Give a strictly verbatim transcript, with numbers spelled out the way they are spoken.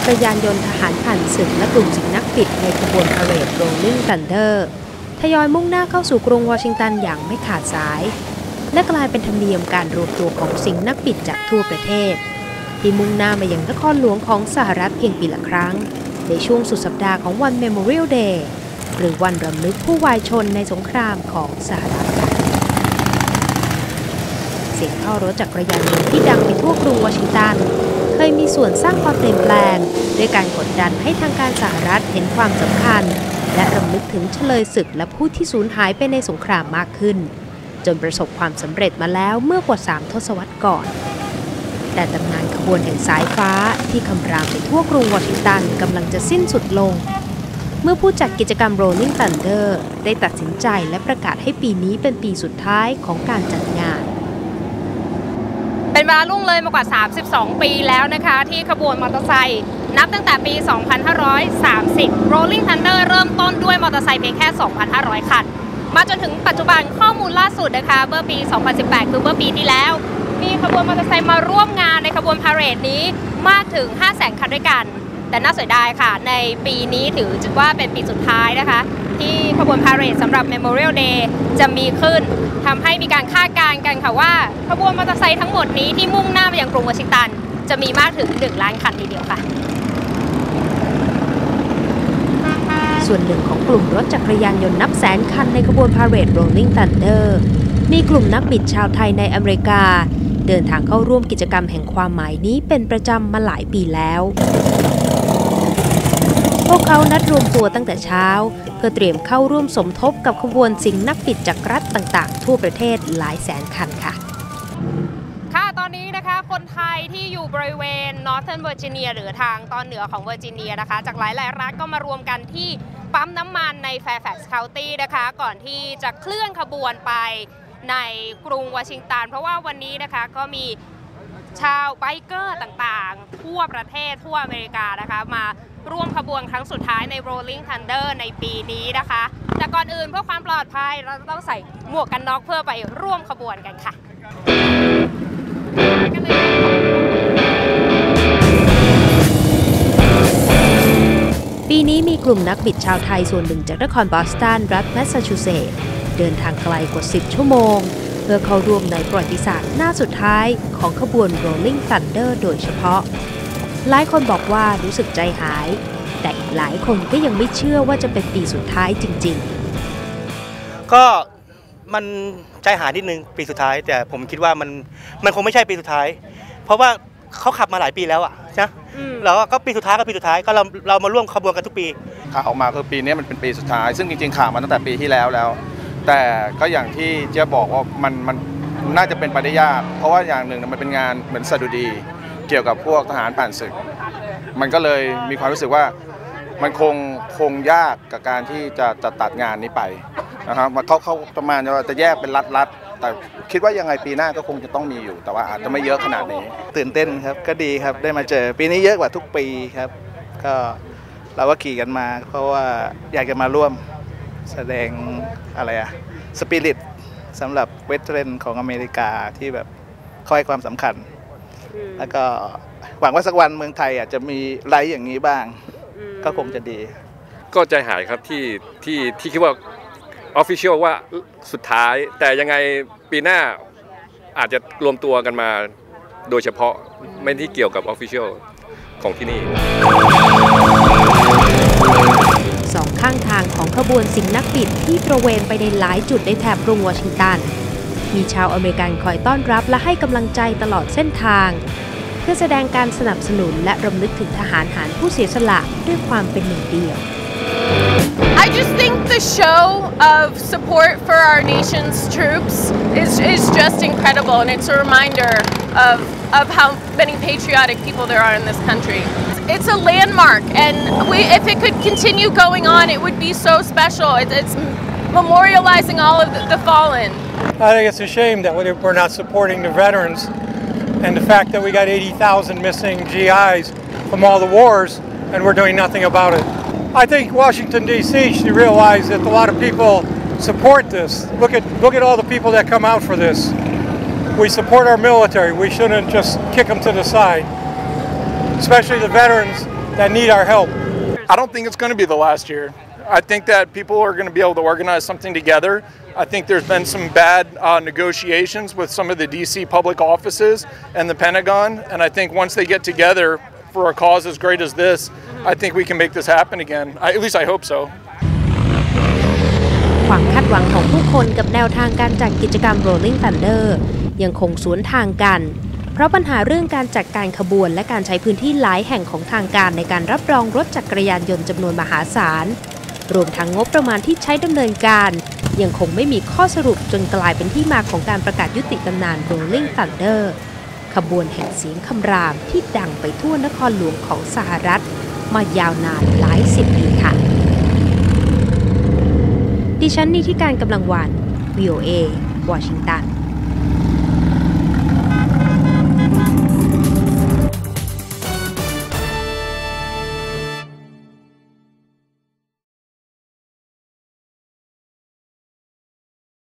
รยานยนต์ทหารผ่านศึกและกลุ่มสิงห์นักบิดในขบวนพาเหรด Rolling Thunder ทยอยมุ่งหน้าเข้าสู่กรุงวอชิงตันอย่างไม่ขาดสายและกลายเป็นธรรมเนียมการรวมตัวของสิงห์นักบิดจากทั่วประเทศที่มุ่งหน้ามายังนครหลวงของสหรัฐเพียงปีละครั้งในช่วงสุดสัปดาห์ของวัน Memorial Day หรือวันรำลึกผู้วายชนในสงครามของสหรัฐเสียงท่อรถจักรยานยนต์ที่ดังไปทั่วกรุงวอชิงตันเคยมีส่วนสร้างความเปลี่ยนแปลงด้วยการกดดันให้ทางการสหรัฐเห็นความสำคัญและรำลึกถึงเฉลยศึกและผู้ที่สูญหายไปในสงครามมากขึ้นจนประสบความสำเร็จมาแล้วเมื่อกว่าสามทศวรรษก่อนแต่ตำนานขบวนแห่งสายฟ้าที่คำรามไปทั่วกรุงวอชิงตันกำลังจะสิ้นสุดลงเมื่อผู้จัดกิจกรรม Rolling Thunder ได้ตัดสินใจและประกาศให้ปีนี้เป็นปีสุดท้ายของการจัดงานเป็นเวลาล่วงเลยมากว่าสามสิบสองปีแล้วนะคะที่ขบวนมอเตอร์ไซค์นับตั้งแต่ปี สองพันห้าร้อยสามสิบ Rolling Thunder เริ่มต้นด้วยมอเตอร์ไซค์เพียงแค่ สองพันห้าร้อย คันมาจนถึงปัจจุบันข้อมูลล่าสุดนะคะเมื่อปี สองพันสิบแปด คือเมื่อปีที่แล้วมีขบวนมอเตอร์ไซค์มาร่วมงานในขบวนพาเหรดนี้มากถึง ห้าแสน คันด้วยกันแต่น่าเสียดายค่ะในปีนี้ถือว่าเป็นปีสุดท้ายนะคะที่ขบวนพาเหรดสำหรับ Memorial Day จะมีขึ้นทำให้มีการคาดการณ์กันค่ะว่าขบวนมอเตอร์ไซค์ทั้งหมดนี้ที่มุ่งหน้าไปยังกรุงวอชิงตันจะมีมากถึงหนึ่งล้านคันทีเดียวค่ะส่วนหนึ่งของกลุ่มรถจักรยานยนต์นับแสนคันในขบวนพาเหรด Rolling Thunder มีกลุ่มนักบิดชาวไทยในอเมริกาเดินทางเข้าร่วมกิจกรรมแห่งความหมายนี้เป็นประจำมาหลายปีแล้วพวกเขานัดรวมตัวตั้งแต่เช้าเพื่อเตรียมเข้าร่วมสมทบกับขบวนสิงห์นักบิดจากรัฐต่างๆทั่วประเทศหลายแสนคันค่ะค่ะตอนนี้นะคะคนไทยที่อยู่บริเวณ Northern Virginia หรือทางตอนเหนือของเวอร์จิเนียนะคะจากหลายๆรัฐก็มารวมกันที่ปั๊มน้ำมันใน Fairfax County นะคะก่อนที่จะเคลื่อนขบวนไปในกรุงวอชิงตันเพราะว่าวันนี้นะคะก็มีชาวไบเกอร์ต่างๆทั่วประเทศทั่วอเมริกานะคะมาร่วมขบวนครั้งสุดท้ายใน Rolling Thunder ในปีนี้นะคะแต่ก่อนอื่นเพื่อความปลอดภัยเราต้องใส่หมวกกันน็อกเพื่อไปร่วมขบวนกันค่ะปีนี้มีกลุ่มนักบิดชาวไทยส่วนหนึ่งจากนครบอสตันรัฐแมสซาชูเซตส์เดินทางไกลกว่าสิบชั่วโมงเพื่อเข้าร่วมในประวัติศาสตร์หน้าสุดท้ายของขบวน Rolling Thunder โดยเฉพาะหลายคนบอกว่ารู้สึกใจหายแต่อีกหลายคนก็ยังไม่เชื่อว่าจะเป็นปีสุดท้ายจริงๆก็มันใจหายนิดนึงปีสุดท้ายแต่ผมคิดว่ามันมันคงไม่ใช่ปีสุดท้ายเพราะว่าเขาขับมาหลายปีแล้วอะนะแล้วก็ปีสุดท้ายก็ปีสุดท้ายก็เราเรามาร่วมขบวนกันทุกปีข่าวออกมาคือปีนี้มันเป็นปีสุดท้ายซึ่งจริงๆข่าวมาตั้งแต่ปีที่แล้วแล้วแต่ก็อย่างที่เจ๊บอกว่ามันมันน่าจะเป็นไปได้ยากเพราะว่าอย่างหนึ่งมันเป็นงานเหมือนสดุดีเกี่ยวกับพวกทหารผ่านศึกมันก็เลยมีความรู้สึกว่ามันคงคงยากกับการที่จะจะตัดงานนี้ไปนะครับเขาเขาประมาณว่าจะแยกเป็นรัฐๆแต่คิดว่ายังไงปีหน้าก็คงจะต้องมีอยู่แต่ว่าอาจจะไม่เยอะขนาดนี้ตื่นเต้นครับก็ดีครับได้มาเจอปีนี้เยอะกว่าทุกปีครับก็เราก็ขี่กันมาเพราะว่าอยากจะมาร่วมแสดงอะไรอะสปิริตสำหรับเวทเทรนของอเมริกาที่แบบค่อยความสำคัญแล้วก็หวังว่าสักวันเมืองไทยอาจจะมีไลฟ์อย่างนี้บ้างก็คงจะดีก็ใจหายครับที่ที่ที่คิดว่าออฟฟิเชียลว่าสุดท้ายแต่ยังไงปีหน้าอาจจะรวมตัวกันมาโดยเฉพาะไม่ที่เกี่ยวกับออฟฟิเชียลของที่นี่สองข้างทางของขบวนสิงห์นักบิดที่ตระเวนไปในหลายจุดในแถบกรุงวอชิงตันมีชาวอเมริกันคอยต้อนรับและให้กำลังใจตลอดเส้นทางเพื่อแสดงการสนับสนุนและรำลึกถึงทหารหารผู้เสียสละด้วยความเป็นหนึ่งเดียว I just think the show of support for our nation's troops is is just incredible and it's a reminder of of how many patriotic people there are in this country. It's a landmark and we if it could continue going on it would be so special. It, it's memorializing all of the, the fallen. I think it's a shame that we're not supporting the veterans and the fact that we got eighty thousand missing G Is from all the wars and we're doing nothing about it. I think Washington D C should realize that a lot of people support this. Look at look at all the people that come out for this. We support our military. We shouldn't just kick them to the side. Especially the veterans that need our help. I don't think it's going to be the last year. I think that people are going to be able to organize something together. I think there's been some bad uh, negotiations with some of the D C public offices and the Pentagon, and I think once they get together for a cause as great as this, I think we can make this happen again. I, at least I hope so. ความคาดหวังของผู้คนกับแนวทางการจัดกิจกรรม Rolling Thunder ยังคงสวนทางกันเพราะปัญหาเรื่องการจัดการขบวนและการใช้พื้นที่หลายแห่งของทางการในการรับรองรถจักรยานยนต์จำนวนมหาศาลรวมทั้งงบประมาณที่ใช้ดำเนินการยังคงไม่มีข้อสรุปจนกลายเป็นที่มาของการประกาศยุติตำนาน Rolling Thunder ขบวนแห่งเสียงคำรามที่ดังไปทั่วนครหลวงของสหรัฐมายาวนานหลายสิบปีค่ะดิฉันนิติการกำลังวัน วี โอ เอ วอชิงตัน